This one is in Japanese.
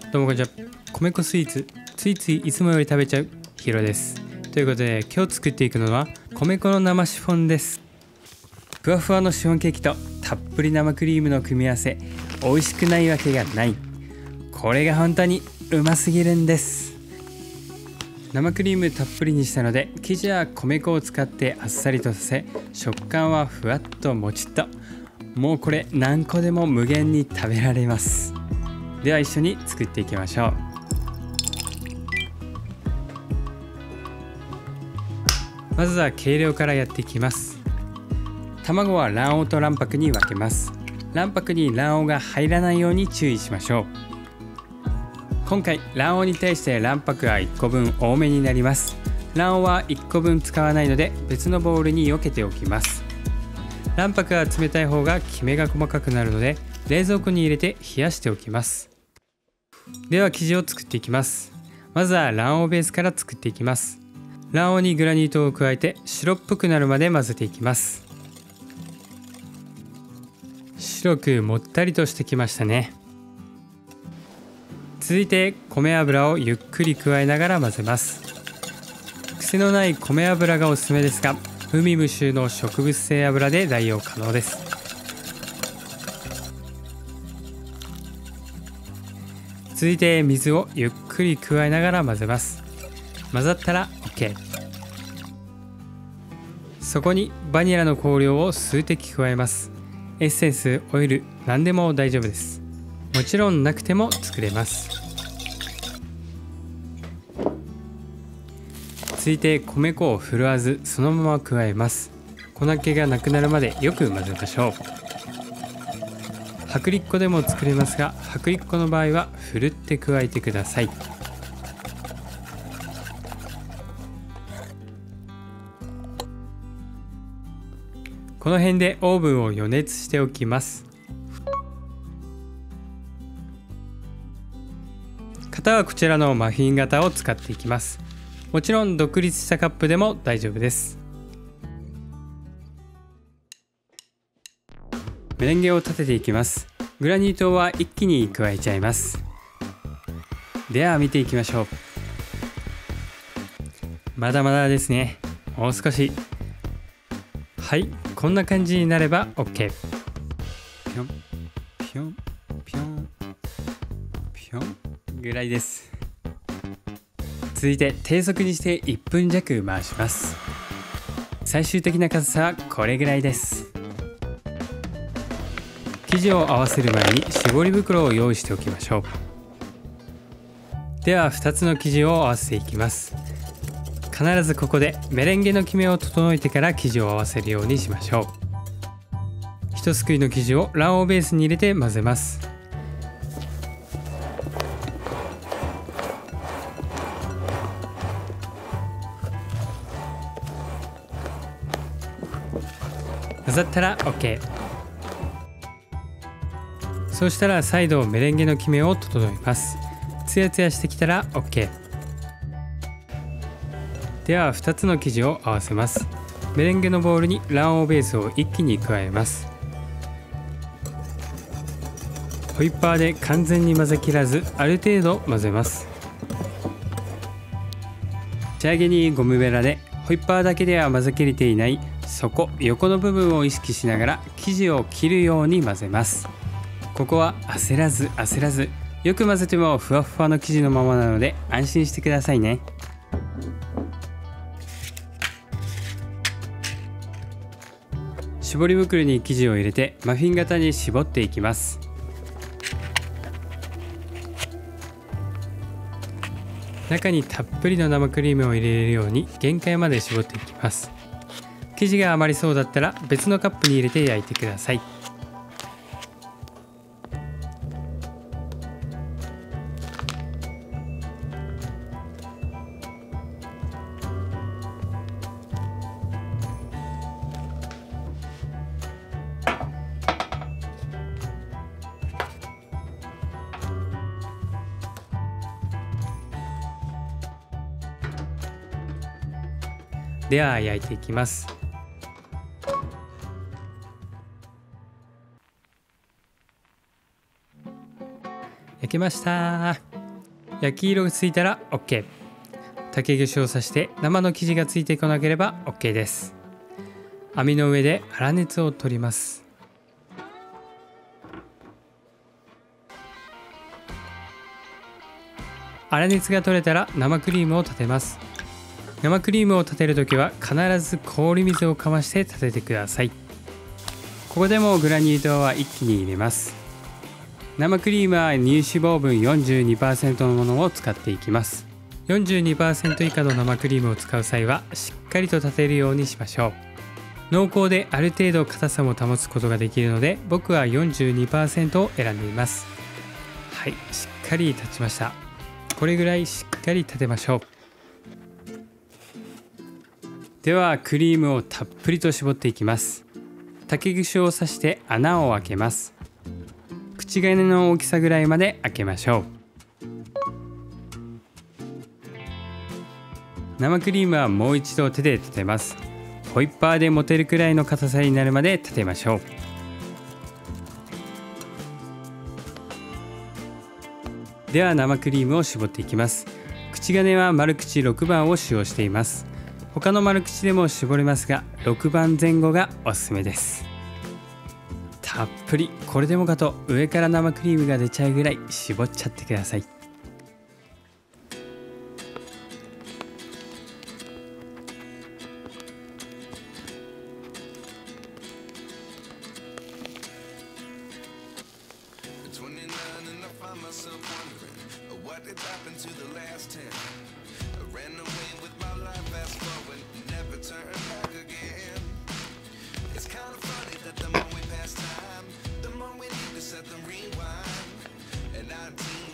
どうもこんにちは。米粉スイーツついついいつもより食べちゃうヒロです。ということで今日作っていくのは米粉の生シフォンです。ふわふわのシフォンケーキとたっぷり生クリームの組み合わせ、美味しくないわけがない。これが本当にうますぎるんです。生クリームたっぷりにしたので、生地は米粉を使ってあっさりとさせ、食感はふわっともちっと。もうこれ何個でも無限に食べられます。では一緒に作っていきましょう。まずは計量からやっていきます。卵は卵黄と卵白に分けます。卵白に卵黄が入らないように注意しましょう。今回卵黄に対して卵白は1個分多めになります。卵黄は1個分使わないので別のボウルに避けておきます。卵白は冷たい方がきめが細かくなるので冷蔵庫に入れて冷やしておきます。では生地を作っていきます。まずは卵黄ベースから作っていきます。卵黄にグラニュー糖を加えて白っぽくなるまで混ぜていきます。白くもったりとしてきましたね。続いて米油をゆっくり加えながら混ぜます。癖のない米油がおすすめですが、風味無臭の植物性油で代用可能です。続いて水をゆっくり加えながら混ぜます。混ざったら OK。 そこにバニラの香料を数滴加えます。エッセンス、オイル、何でも大丈夫です。もちろんなくても作れます。続いて米粉を振るわずそのまま加えます。粉気がなくなるまでよく混ぜましょう。薄力粉でも作れますが、薄力粉の場合はふるって加えてください。この辺でオーブンを予熱しておきます。型はこちらのマフィン型を使っていきます。もちろん独立したカップでも大丈夫です。メレンゲを立てていきます。グラニュー糖は一気に加えちゃいます。では見ていきましょう。まだまだですね。もう少し。はい、こんな感じになれば OK。 ぴょんぴょんぴょんぴょんぐらいです。続いて低速にして1分弱回します。最終的な硬さはこれぐらいです。生地を合わせる前に絞り袋を用意しておきましょう。では2つの生地を合わせていきます。必ずここでメレンゲのきめを整えてから生地を合わせるようにしましょう。一すくいの生地を卵黄ベースに入れて混ぜます。混ざったら OK。 そうしたら再度メレンゲのきめを整えます。ツヤツヤしてきたら OK。 では2つの生地を合わせます。メレンゲのボウルに卵黄ベースを一気に加えます。ホイッパーで完全に混ぜきらず、ある程度混ぜます。仕上げにゴムベラでホイッパーだけでは混ぜきれていない底、横の部分を意識しながら生地を切るように混ぜます。ここは焦らずよく混ぜてもふわふわの生地のままなので安心してくださいね。絞り袋に生地を入れてマフィン型に絞っていきます。中にたっぷりの生クリームを入れれるように限界まで絞っていきます。生地が余りそうだったら別のカップに入れて焼いてください。では焼いていきます。焼けました。 焼き色がついたら OK。 竹串を刺して生の生地がついてこなければ OK です。網の上で粗熱を取ります。粗熱が取れたら生クリームを立てます。生クリームを立てるときは必ず氷水をかまして立ててください。ここでもグラニュー糖は一気に入れます。生クリームは乳脂肪分 42% のものを使っていきます。42% 以下の生クリームを使う際はしっかりと立てるようにしましょう。濃厚である程度硬さも保つことができるので、僕は 42% を選んでいます。はい、しっかり立ちました。これぐらいしっかり立てましょう。ではクリームをたっぷりと絞っていきます。竹串を刺して穴を開けます。口金の大きさぐらいまで開けましょう。生クリームはもう一度手で立てます。ホイッパーで持てるくらいの硬さになるまで立てましょう。では生クリームを絞っていきます。口金は丸口6番を使用しています。他の丸口でも絞れますが、6番前後がおすすめです。たっぷり、これでもかと上から生クリームが出ちゃうぐらい絞っちゃってください。 Set the rewind, and 19